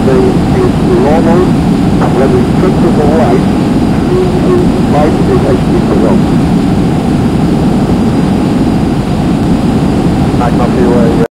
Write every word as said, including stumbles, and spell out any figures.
the, is normal. When we flip to the right, the light is actually below. I copy where you